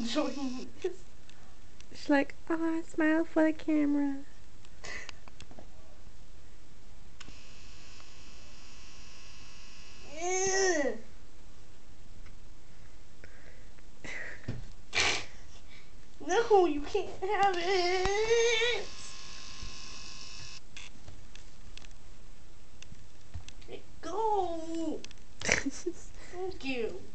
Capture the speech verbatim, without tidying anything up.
enjoying this. She's like, oh, I smile for the camera. No, you can't have it. Let go. Thank you.